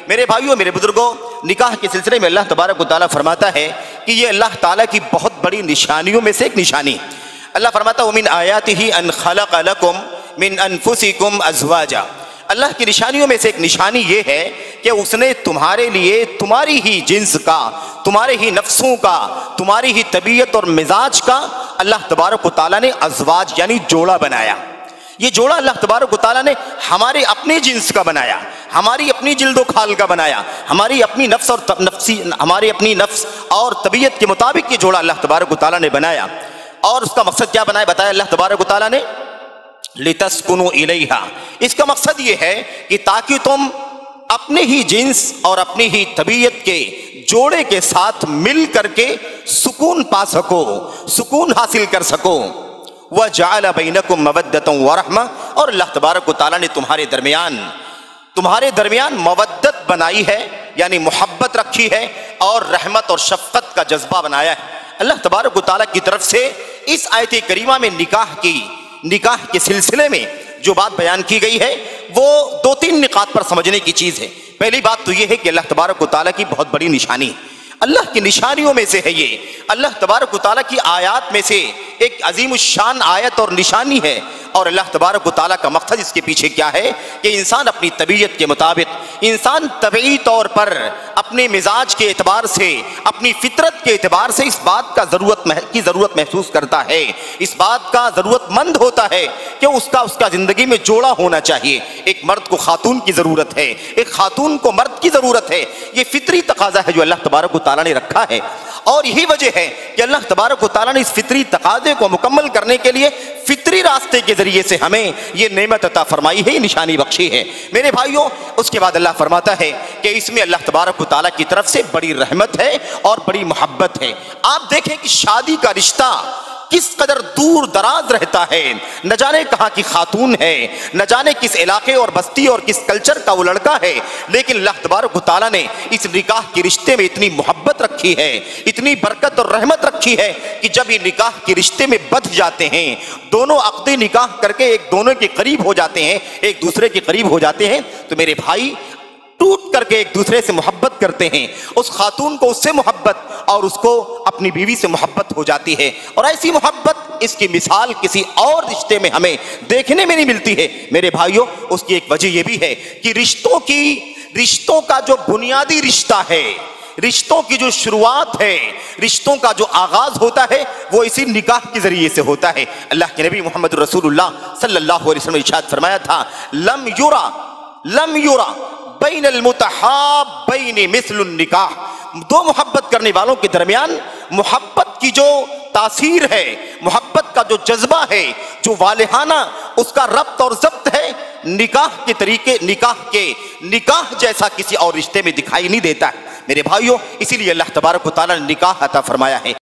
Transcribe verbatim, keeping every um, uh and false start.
میرے بھائیوں میرے بزرگوں، نکاح کے سلسلے میں اللہ تبارک و تعالیٰ فرماتا ہے کہ یہ اللہ تعالیٰ کی بہت بڑی نشانیوں میں سے ایک نشانی۔ اللہ فرماتا ہے وَمِنْ آيَاتِهِ أَنْ خَلَقَ لَكُمْ مِنْ أَنفُسِكُمْ أَزْوَاجًا۔ اللہ کی نشانیوں میں سے ایک نشانی یہ ہے کہ اس نے تمہارے لیے تمہاری ہی جنس کا، تمہارے ہی نفسوں کا، تمہاری ہی طبیعت اور مزاج کا اللہ تبارک و تعالیٰ نے ازواج یعنی جوڑا بنایا۔ یہ جوڑا اللہ تبارک و تعالیٰ نے ہمارے اپنے جنس کا بنایا، ہماری اپنی جلد و کھال کا بنایا، ہماری اپنی نفس اور نفسی ہماری اپنی نفس اور طبیعت کے مطابق یہ جوڑا اللہ تبارک و تعالیٰ نے بنایا۔ اور اس کا مقصد کیا بنایا بتایا اللہ تبارک و تعالیٰ نے؟ لِتَسْكُنُوا إِلَيْهَا۔ اس کا مقصد یہ ہے کہ تاکہ تم اپنے ہی جنس اور اپنی ہی طبیعت کے جوڑے کے ساتھ مل کر کے سکون پا سکو، سکون حاصل کر سکو۔ وَجَعَلَ بَيْنَكُمْ مَوَدَّةً وَرَحْمَةً، اور اللہ تبارک و تعالیٰ نے تمہارے درمیان تمہارے درمیان مودت بنائی ہے، یعنی محبت رکھی ہے، اور رحمت اور شفقت کا جذبہ بنایا ہے۔ اللہ تبارک و تعالیٰ کی طرف سے اس آیت کریمہ میں نکاح کی نکاح کے سلسلے میں جو بات بیان کی گئی ہے وہ دو تین نکات پر سمجھنے کی چیز ہے۔ پہلی بات تو یہ ہے کہ اللہ تبارک و تعالیٰ کی بہت بڑی نشانی، اللہ کی نشانیوں میں سے ہے یہ، اللہ تبارک و تعالیٰ کی آیات میں سے ایک عظیم الشان آیت اور نشانی ہے۔ اور اللہ تبارک و تعالیٰ کا مقصد اس کے پیچھے کیا ہے کہ انسان اپنی طبیعت کے مطابق، انسان طبعی طور پر اپنے مزاج کے اعتبار سے، اپنی فطرت کے اعتبار سے اس بات کا ضرورت کی ضرورت محسوس کرتا ہے، اس بات کا ضرورت مند ہوتا ہے کہ اس کا اس کا زندگی میں جوڑا ہونا چاہیے۔ ایک مرد کو خاتون کی ضرورت ہے، ایک خاتون کو مرد کی ضرورت ہے۔ یہ فطری تقاضا ہے جو اللہ تبارک و تعالیٰ نے رکھا ہے، اور یہی وجہ ہے کہ اللہ تبارک و تعالیٰ نے اس فطری تقاضے کو مکمل کرنے کے لیے فطری راستے کے ذریعے سے ہمیں یہ نعمت عطا فرمائی ہے، نشانی بخشی ہے۔ میرے بھائیوں، اس کے بعد اللہ فرماتا ہے کہ اس میں اللہ تبارک و تعالیٰ کی طرف سے بڑی رحمت ہے اور بڑی محبت ہے۔ آپ دیکھیں کہ شادی کا رشتہ کس قدر دور دراز رہتا ہے، نہ جانے کہاں کی خاتون ہے، نہ جانے کس علاقے اور بستی اور کس کلچر کا وہ لڑکا ہے، لیکن اللہ تبارک و تعالیٰ نے اس نکاح کے رشتے میں اتنی محبت رکھی ہے، اتنی برکت اور رحمت رکھی ہے کہ جب یہ نکاح کے رشتے میں بدھ جاتے ہیں، دونوں عقد نکاح کر کے ایک دونوں کے قریب ہو جاتے ہیں، ایک دوسرے کے قریب ہو جاتے ہیں، تو میرے بھائی ٹوٹ کر کے ایک دوسرے سے محبت کرتے ہیں۔ اس خاتون کو اس سے محبت اور اس کو اپنی بیوی سے محبت ہو جاتی ہے، اور ایسی محبت اس کی مثال کسی اور رشتے میں ہمیں دیکھنے میں نہیں ملتی ہے۔ میرے بھائیوں، اس کی ایک وجہ یہ بھی ہے کہ رشتوں کی رشتوں کا جو بنیادی رشتہ ہے، رشتوں کی جو شروعات ہے، رشتوں کا جو آغاز ہوتا ہے وہ اسی نکاح کے ذریعے سے ہوتا ہے۔ اللہ کے نبی محمد رسول اللہ صلی اللہ علیہ وسلم نے ارشاد فرمایا تھا، لم یرا لم یرا بین المتحابین مثل النکاح۔ دو محبت کرنے والوں کے درمیان محبت کی جو تاثیر ہے، محبت کا جو جذبہ ہے، جو والہانہ اس کا ربط اور ضبط ہے، نکاح کے طریقے نکاح کے نکاح جیسا کسی اور رشتے میں دکھائی نہیں دیتا ہے۔ میرے بھائیوں، اسی لیے اللہ تبارک و تعالیٰ نے نکاح عطا فرمایا ہے۔